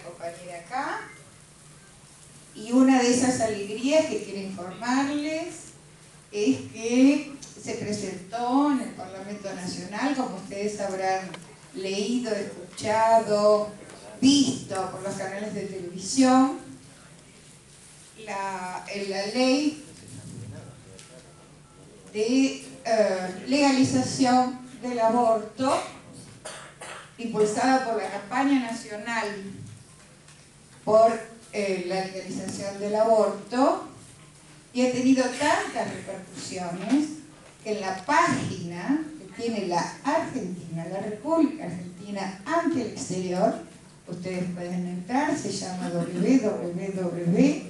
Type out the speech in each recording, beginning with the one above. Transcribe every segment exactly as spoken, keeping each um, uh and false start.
compañera acá. Y una de esas alegrías que quiero informarles es que se presentó en el Parlamento Nacional, como ustedes habrán leído, escuchado, visto por los canales de televisión, la, la ley de eh, legalización del aborto, impulsada por la campaña nacional por eh, la legalización del aborto, y ha tenido tantas repercusiones que en la página que tiene la Argentina, la República Argentina ante el exterior, ustedes pueden entrar, se llama w w w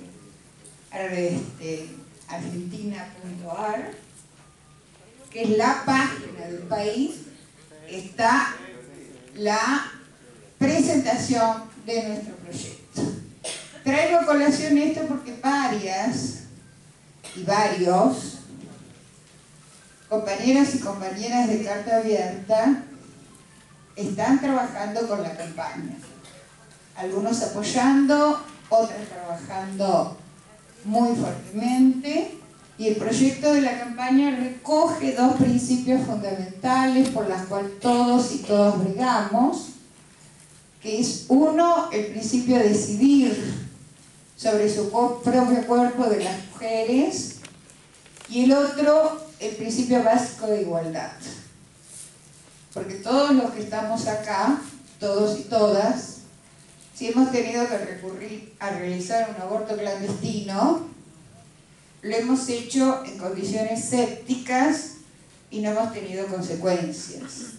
punto argentina punto a r, que es la página del país, está la presentación de nuestro proyecto. Traigo a colación esto porque varias y varios compañeros y compañeras de Carta Abierta están trabajando con la campaña. Algunos apoyando, otros trabajando muy fuertemente. Y el proyecto de la campaña recoge dos principios fundamentales por los cuales todos y todas bregamos, que es uno, el principio de decidir sobre su propio cuerpo de las mujeres, y el otro, el principio básico de igualdad. Porque todos los que estamos acá, todos y todas, si hemos tenido que recurrir a realizar un aborto clandestino, lo hemos hecho en condiciones sépticas y no hemos tenido consecuencias.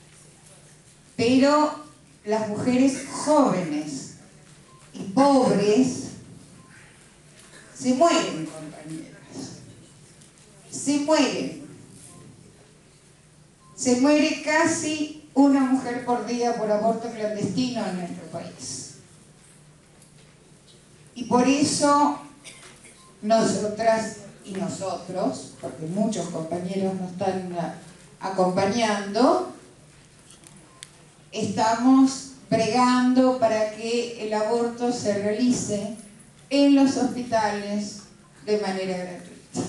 Pero las mujeres jóvenes y pobres se mueren, compañeras. Se mueren. Se muere casi una mujer por día por aborto clandestino en nuestro país. Y por eso nosotras y nosotros, porque muchos compañeros nos están acompañando, estamos bregando para que el aborto se realice en los hospitales de manera gratuita,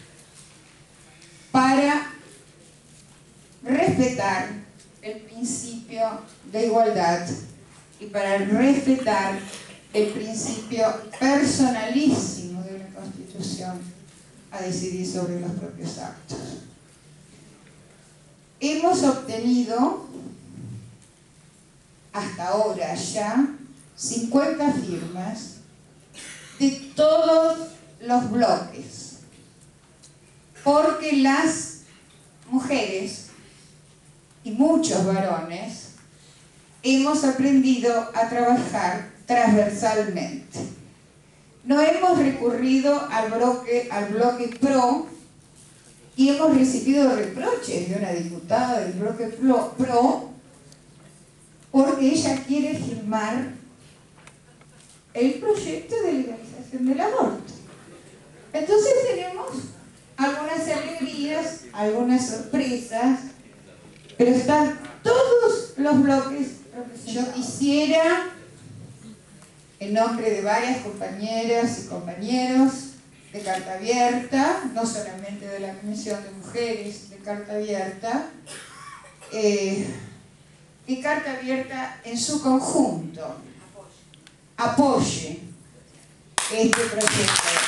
para respetar el principio de igualdad y para respetar el principio personalísimo de la Constitución a decidir sobre los propios actos. Hemos obtenido hasta ahora ya cincuenta firmas de todos los bloques, porque las mujeres y muchos varones hemos aprendido a trabajar transversalmente. No hemos recurrido al bloque, al bloque PRO, y hemos recibido reproches de una diputada del bloque PRO porque ella quiere firmar el proyecto de legalización del aborto. Entonces tenemos algunas alegrías, algunas sorpresas, pero están todos los bloques. Yo quisiera, en nombre de varias compañeras y compañeros de Carta Abierta, no solamente de la Comisión de Mujeres de Carta Abierta, eh, que Carta Abierta en su conjunto apoye este proyecto.